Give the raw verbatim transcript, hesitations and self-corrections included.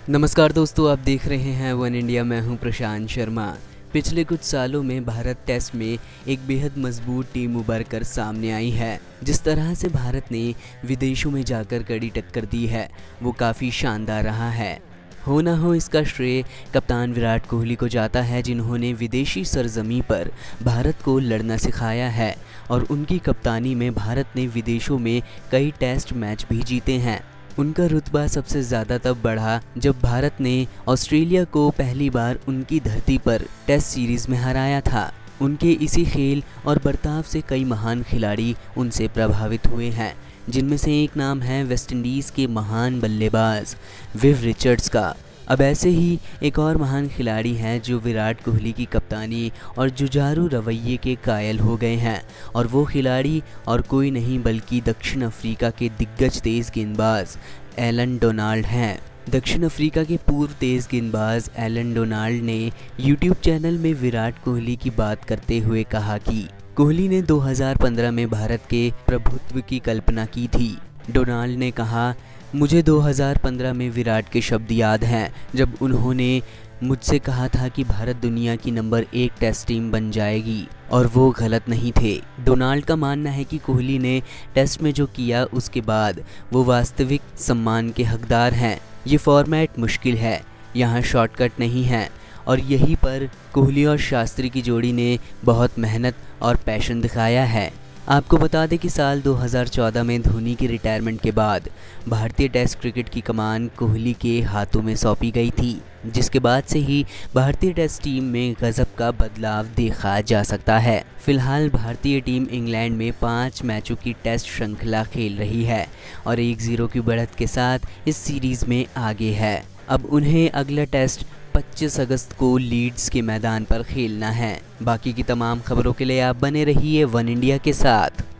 नमस्कार दोस्तों, आप देख रहे हैं वन इंडिया। मैं हूं प्रशांत शर्मा। पिछले कुछ सालों में भारत टेस्ट में एक बेहद मजबूत टीम उभर कर सामने आई है। जिस तरह से भारत ने विदेशों में जाकर कड़ी टक्कर दी है वो काफ़ी शानदार रहा है। हो ना हो इसका श्रेय कप्तान विराट कोहली को जाता है, जिन्होंने विदेशी सरजमी पर भारत को लड़ना सिखाया है और उनकी कप्तानी में भारत ने विदेशों में कई टेस्ट मैच भी जीते हैं। उनका रुतबा सबसे ज़्यादा तब बढ़ा जब भारत ने ऑस्ट्रेलिया को पहली बार उनकी धरती पर टेस्ट सीरीज़ में हराया था। उनके इसी खेल और बर्ताव से कई महान खिलाड़ी उनसे प्रभावित हुए हैं, जिनमें से एक नाम है वेस्टइंडीज़ के महान बल्लेबाज विव रिचर्ड्स का। अब ऐसे ही एक और महान खिलाड़ी हैं जो विराट कोहली की कप्तानी और जुझारू रवैये के कायल हो गए हैं, और वो खिलाड़ी और कोई नहीं बल्कि दक्षिण अफ्रीका के दिग्गज तेज़ गेंदबाज एलन डोनाल्ड हैं। दक्षिण अफ्रीका के पूर्व तेज़ गेंदबाज एलन डोनाल्ड ने यूट्यूब चैनल में विराट कोहली की बात करते हुए कहा कि कोहली ने दो हज़ार पंद्रह में भारत के प्रभुत्व की कल्पना की थी। डोनाल्ड ने कहा, मुझे दो हज़ार पंद्रह में विराट के शब्द याद हैं जब उन्होंने मुझसे कहा था कि भारत दुनिया की नंबर एक टेस्ट टीम बन जाएगी, और वो गलत नहीं थे। डोनाल्ड का मानना है कि कोहली ने टेस्ट में जो किया उसके बाद वो वास्तविक सम्मान के हकदार हैं। ये फॉर्मेट मुश्किल है, यहाँ शॉर्टकट नहीं है, और यहीं पर कोहली और शास्त्री की जोड़ी ने बहुत मेहनत और पैशन दिखाया है। आपको बता दें कि साल दो हज़ार चौदह में धोनी की रिटायरमेंट के बाद भारतीय टेस्ट क्रिकेट की कमान कोहली के हाथों में सौंपी गई थी, जिसके बाद से ही भारतीय टेस्ट टीम में गजब का बदलाव देखा जा सकता है। फिलहाल भारतीय टीम इंग्लैंड में पाँच मैचों की टेस्ट श्रृंखला खेल रही है और एक जीरो की बढ़त के साथ इस सीरीज़ में आगे है। अब उन्हें अगला टेस्ट पच्चीस अगस्त को लीड्स के मैदान पर खेलना है। बाकी की तमाम खबरों के लिए आप बने रहिए वन इंडिया के साथ।